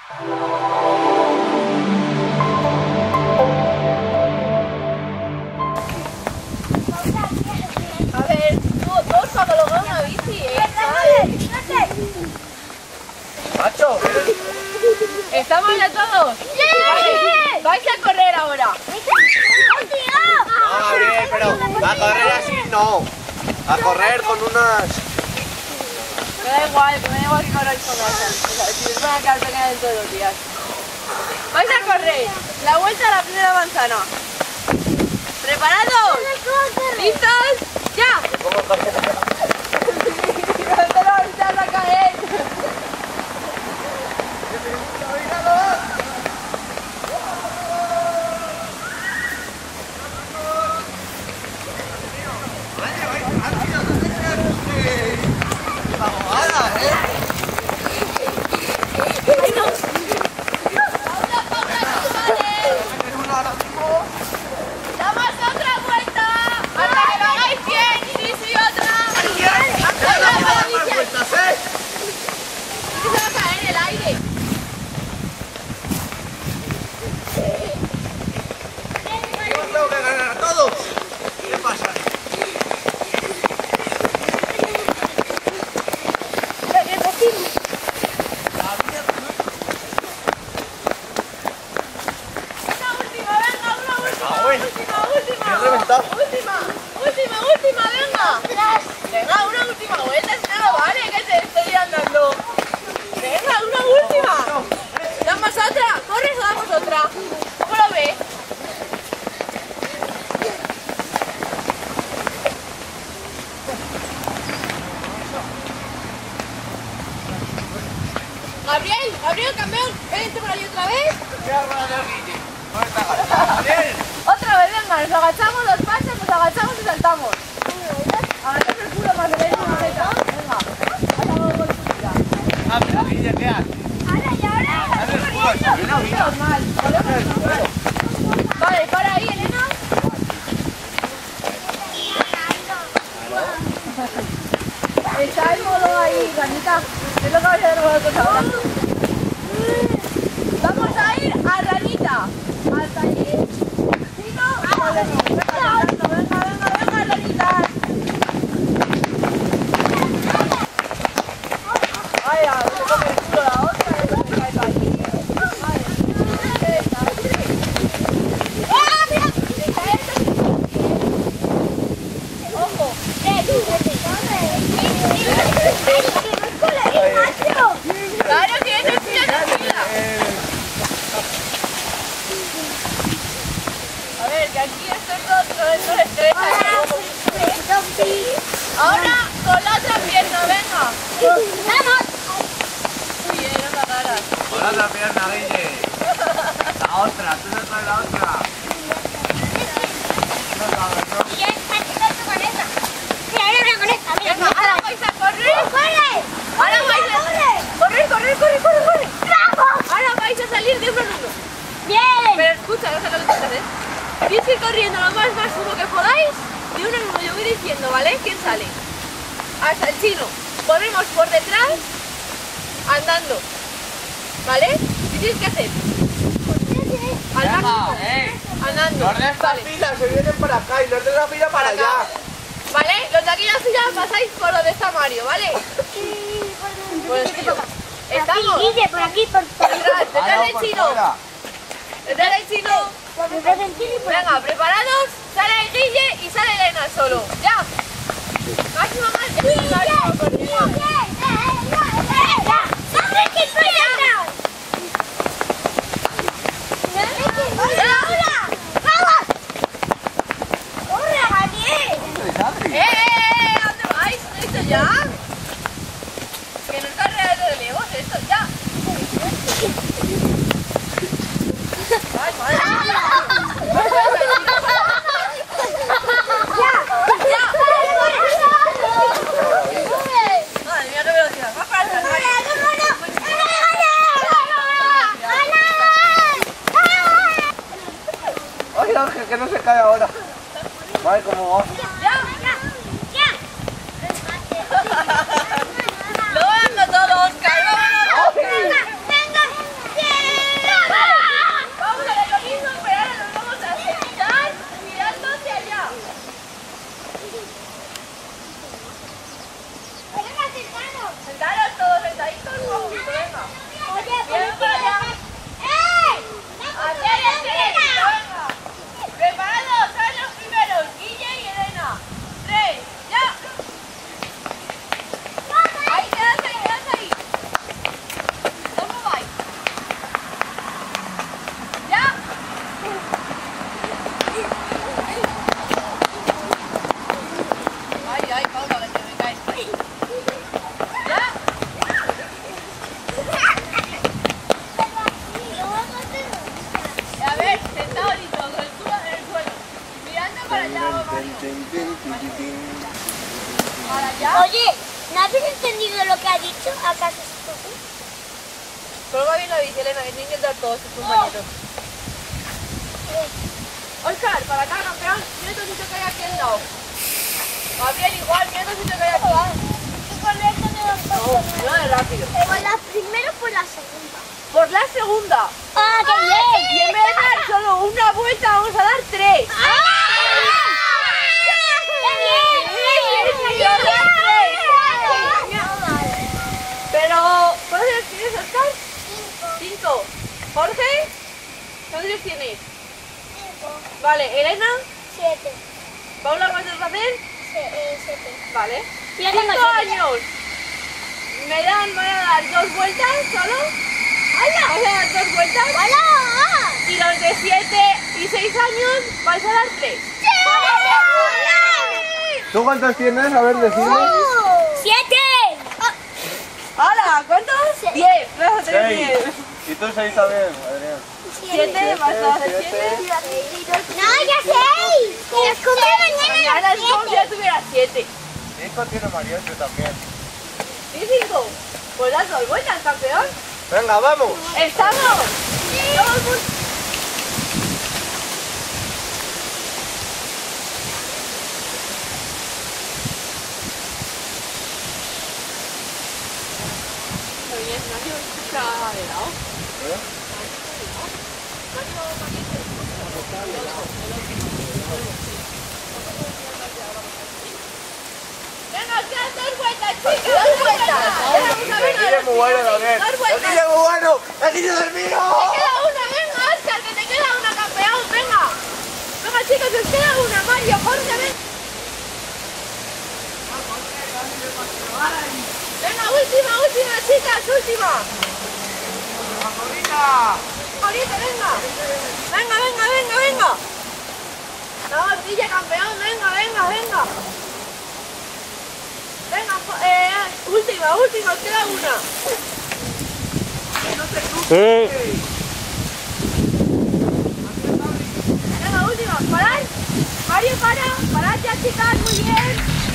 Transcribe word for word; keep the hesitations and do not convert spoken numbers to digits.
A ver, tú, todos para colocar una bici, ¿eh? ¡Macho! ¿Estamos ya todos? Vale, vais a correr ahora. Ah, bien, pero a correr así no. A correr con unas... Me da igual, me da igual que corráis con otras. Si os van a quedar pequeñas de todos los días. Vais a correr la vuelta a la primera manzana. ¿Preparados? ¿Listos? ¡Ya! ¡No te lo vas a echar a caer! ¡Última! ¡Última, última! ¡Venga! ¡Venga, una última vuelta! Si no, no vale que te estoy andando. ¡Venga, una última! ¿Damos otra? ¿Corres o damos otra? ¿Cómo lo ves? Gabriel, Gabriel, campeón, vente por ahí otra vez. Otra vez, venga, nos agachamos, dos pasos, nos agachamos y saltamos. Agachamos el culo más derecho, venga. Vamos con subida. Ah, pero Guille, ¿qué haces? Ahora y ahora, corriendo. Normal, volvemos normal. Vale, para ahí, Elena. Está el modo ahí, Ranita. Es lo que vais a hacer vosotros ahora. Vamos a ir a Ranita. Hasta allí. Si no, volvemos. Venga, venga, venga, venga, Ranita. Ay, a ver, se come el culo la otra y se cae para allí. Ojo. Claro que es tranquila, tranquila. A ver, que aquí estos dos, todos estos estresan. Ahora con la otra pierna, venga. ¡Vamos! Uy, eh, no te agarras. Con la otra pierna, Guille. La otra, tú no traes la otra. Venga, ahora vais a correr. Ahora vais a correr, correr, correr, correr, correr. Ahora vais a salir de uno en uno. Bien. Pero escucha, no sé lo que tienes que hacer. Tienes que ir corriendo lo más máximo que podáis. De uno en uno yo voy diciendo, ¿vale? ¿Quién sale? Hasta el chino. Ponemos por detrás, andando. ¿Vale? ¿Qué tienes que hacer? Al máximo. Andando. Los de esta Vale. fila se vienen para acá y los de la fila para Para allá. acá. ¿Vale? Los de aquí en la fila pasáis por lo de esta Mario, ¿vale? Por el chino. ¿Estamos? Guille, por aquí, por Detrás, detrás del chino. Detrás del chino. detrás del chino y por aquí. Venga, preparados. Sale el Guille y sale Elena solo. ¡Ya! Máximo, máximo. Máximo, corriendo. ¡Eh, eh, eh! ¿Dónde vais? ¿Esto ya? Que no es carrera de relevos, esto ya. ¡Ay, madre mía! Madre mía, qué velocidad. Va para atrás. Ay, Ángel, que no se cae ahora. Vale, ¿cómo va? Lo ando todo, Oscar. ¡Vámonos, Oscar! mucho, acaso es poco. Prueba bien la bici, Elena, que tienen que dar todos sus compañeros. Oscar, para acá, campeón, mira tu sitio que hay aquí al lado. Gabriel, igual, mira tu sitio que hay aquí. Y con esto me lo No, no es rápido. Por la primera o por la segunda. Por la segunda. ¡Ah, qué bien! Y en vez de dar solo una vuelta, vamos a dar tres. ¡Ah! ¡Qué bien! Sí, sí, yo dar tres. Pero, ¿cuántos años tienes, Oscar? Cinco. Jorge, ¿cuántos años tienes? Cinco. Vale, Elena, Siete. Paula, ¿cuántos vas a hacer? Siete. Vale. Ya tengo Cinco siete. años. Me dan, van a dar dos vueltas solo. ¡Hala! Vamos a dar dos vueltas. ¡Hola! Y los de siete y seis años vais a dar tres. ¿Tú cuántos tienes? A ver, decime. ¡Siete! ¡Hala! ¿Cuántos? Siete. Diez. Vas a tener Seis. diez. Y tú seis también, Adrián. Siete más dos es siete. siete. ¡No, ya seis! ¡Que las compré mañana! Mañana es como si ya tuviera siete. Cinco tiene Mariocho también. ¿Y cinco? Pues das dos vueltas, campeón. Venga, vamos. ¡Estamos! ¡Todo el mundo! Oye, Nacho, está de lado. Venga, quedan dos vueltas, chicos. Dos vueltas. Aquí es muy bueno, Gabriel. Dos Aquí vueltas. es muy bueno. Aquí es el mío. Te queda una, venga, Oscar, que te queda una, campeón, venga. Venga, chicos, que os queda una, Mario, Jorge, ven. Venga, última, última, chicas, última. Ahorita, venga. Venga, venga, venga, venga. Vamos, Villa, campeón, venga, venga, venga. Venga, eh, última, última, os queda una. Venga, última, parad. Mario, para, parad ya, chicas, muy bien.